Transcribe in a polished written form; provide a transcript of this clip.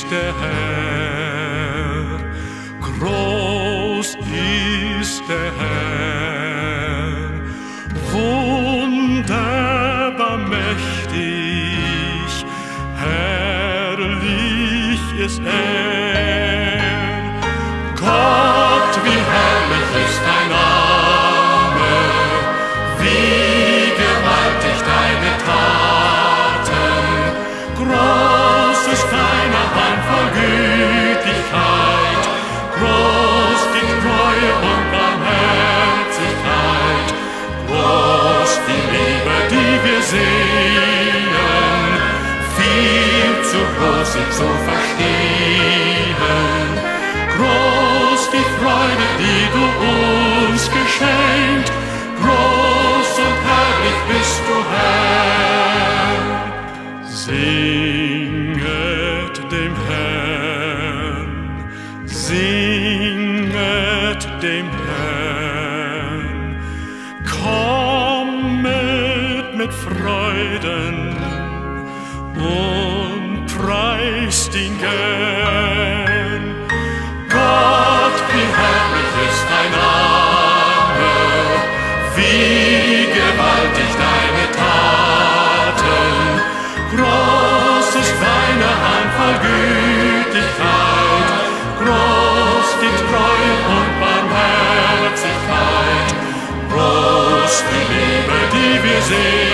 ist der Herr, groß ist der Herr, wunderbar mächtig, herrlich ist er. Gott, wie herrlich ist dein Name, wie gewaltig deine Taten, groß ist deine Hand voll Gütigkeit, groß die Treue und Barmherzigkeit, groß die Liebe, die wir sehen, viel zu groß sie zu verstehen, groß die Freude, die du uns geschenkt, groß und herrlich bist du, Herr. Singet dem Herrn, singet dem Herrn, kommet mit Freuden und preist ihn gern. Gott, wie herrlich ist dein Name, wie gewaltig deine Taten, groß ist deine Hand voll Gütigkeit, groß die Treue und Barmherzigkeit, groß die Liebe, die wir sehen.